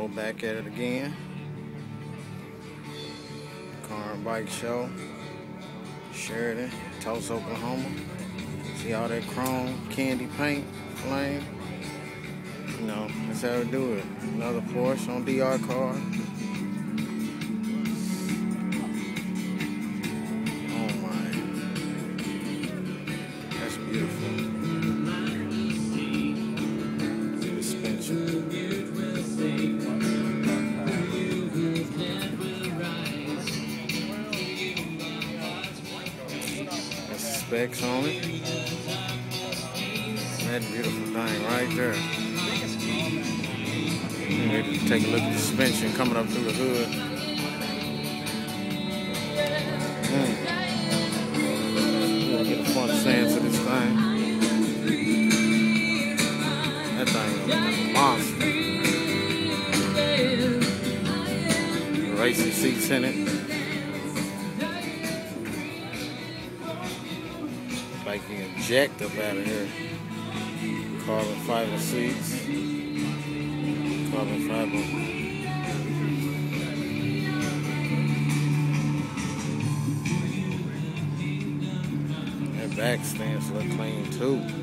So back at it again. Car and Bike Show. Sheridan, Tulsa, Oklahoma. See all that chrome candy paint flame? You know, that's how we do it. Another Porsche on DR car. Oh my. That's beautiful. Suspension. That's the specs on it. That beautiful thing right there. Maybe take a look at the suspension coming up through the hood. Gotta get the front stance of this thing. That thing is a monster. Racing seats in it. Like you eject up out of here. Carbon fiber seats. Carbon fiber. That back stance look clean too.